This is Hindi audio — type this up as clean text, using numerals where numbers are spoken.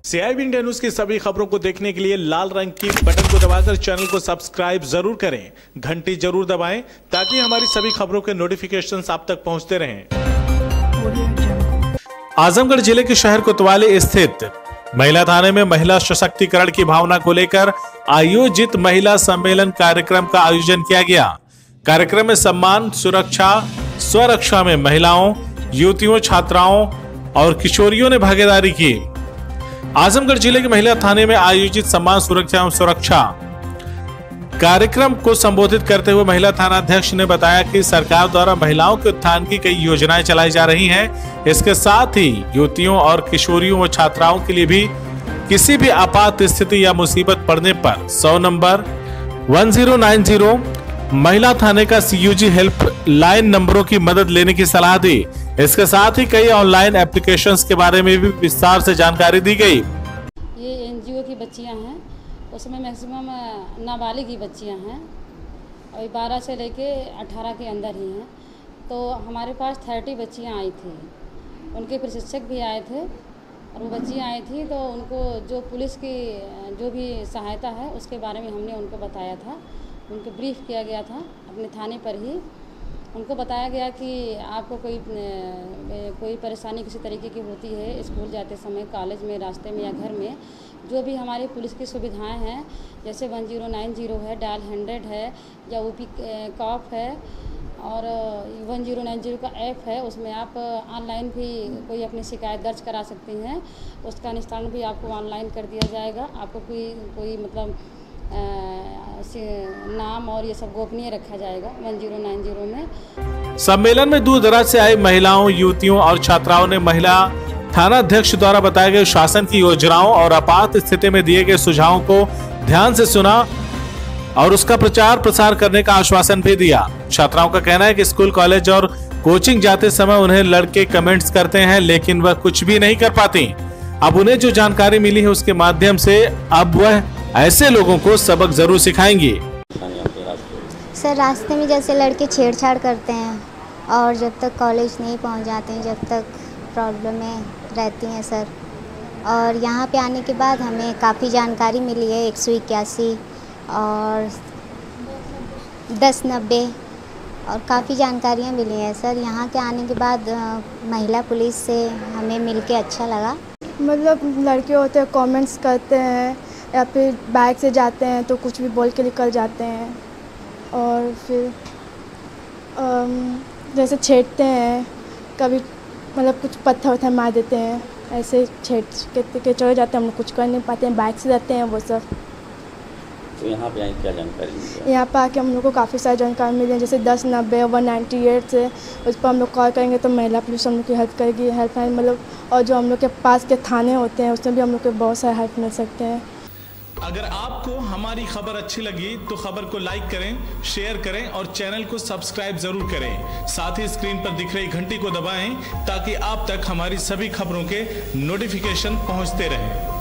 CIB इंडिया न्यूज की सभी खबरों को देखने के लिए लाल रंग की बटन को दबाकर चैनल को सब्सक्राइब जरूर करें, घंटी जरूर दबाएं ताकि हमारी सभी खबरों के नोटिफिकेशंस आप तक पहुंचते रहें। आजमगढ़ जिले के शहर कोतवाली स्थित महिला थाने में महिला सशक्तिकरण की भावना को लेकर आयोजित महिला सम्मेलन कार्यक्रम का आयोजन किया गया। कार्यक्रम में सम्मान, सुरक्षा, स्वरक्षा में महिलाओं, युवतियों, छात्राओं और किशोरियों ने भागीदारी की। आजमगढ़ जिले के महिला थाने में आयोजित सम्मान, सुरक्षा एवं सुरक्षा कार्यक्रम को संबोधित करते हुए महिला थाना अध्यक्ष ने बताया कि सरकार द्वारा महिलाओं के उत्थान की कई योजनाएं चलाई जा रही हैं। इसके साथ ही युवतियों और किशोरियों व छात्राओं के लिए भी किसी भी आपात स्थिति या मुसीबत पड़ने पर 100 नंबर 1090 महिला थाने का CUG हेल्प लाइन नंबरों की मदद लेने की सलाह दी। इसके साथ ही कई ऑनलाइन एप्लीकेशंस के बारे में भी विस्तार से जानकारी दी गई। ये NGO की बच्चियां हैं, उसमें मैक्सिमम नाबालिग की बच्चियां हैं और 12 से लेके 18 के अंदर ही हैं। तो हमारे पास 30 बच्चियां आई थी, उनके प्रशिक्षक भी आए थे और वो बच्चियां आई थी तो उनको जो पुलिस की जो भी सहायता है उसके बारे में हमने उनको बताया था, उनको ब्रीफ किया गया था अपने थाने पर ही। उनको बताया गया कि आपको कोई परेशानी किसी तरीके की होती है स्कूल जाते समय, कॉलेज में, रास्ते में या घर में, जो भी हमारी पुलिस की सुविधाएं हैं जैसे 1090 है, डायल 100 है या OP कॉप है और 1090 का ऐप है, उसमें आप ऑनलाइन भी कोई अपनी शिकायत दर्ज करा सकती हैं। उसका निस्तारण भी आपको ऑनलाइन कर दिया जाएगा। आपको कोई मतलब नाम और ये सब गोपनीय रखा जाएगा 1090 में। सम्मेलन में दूर दराज से आई महिलाओं, युवतियों और छात्राओं ने महिला थाना अध्यक्ष द्वारा बताए गए शासन की योजनाओं और आपात स्थिति में दिए गए सुझावों को ध्यान से सुना और उसका प्रचार प्रसार करने का आश्वासन भी दिया। छात्राओं का कहना है कि स्कूल, कॉलेज और कोचिंग जाते समय उन्हें लड़के कमेंट्स करते हैं लेकिन वह कुछ भी नहीं कर पाती। अब उन्हें जो जानकारी मिली है उसके माध्यम से अब वह ऐसे लोगों को सबक जरूर सिखाएंगी। सर, रास्ते में जैसे लड़के छेड़छाड़ करते हैं और जब तक कॉलेज नहीं पहुंच जाते हैं जब तक प्रॉब्लमें रहती हैं सर। और यहाँ पे आने के बाद हमें काफ़ी जानकारी मिली है, 181 और 1090 और काफ़ी जानकारियाँ मिली हैं सर। यहाँ के आने के बाद महिला पुलिस से हमें मिलके अच्छा लगा। मतलब लड़के होते हैं कमेंट्स करते हैं या फिर बाइक से जाते हैं तो कुछ भी बोल के निकल जाते हैं और फिर जैसे छेड़ते हैं, कभी मतलब कुछ पत्थर वत्थर मार देते हैं, ऐसे छेड़ के चले जाते हैं। हम लोग कुछ कर नहीं पाते हैं, बाइक से जाते हैं वो सब। तो यहाँ पे क्या जानकारी मिली? यहाँ पर आके हम लोग को काफ़ी सारी जानकारी मिली है, जैसे 1090 198 से उस पर हम लोग कॉल करेंगे तो महिला पुलिस हम लोग की हेल्प करेगी, हेल्पलाइन मतलब। और जो हम लोग के पास के थाने होते हैं उसमें भी हम लोग को बहुत सारा हेल्प मिल सकते हैं। अगर आपको हमारी खबर अच्छी लगी तो खबर को लाइक करें, शेयर करें और चैनल को सब्सक्राइब जरूर करें। साथ ही स्क्रीन पर दिख रही घंटी को दबाएं ताकि आप तक हमारी सभी खबरों के नोटिफिकेशन पहुंचते रहें।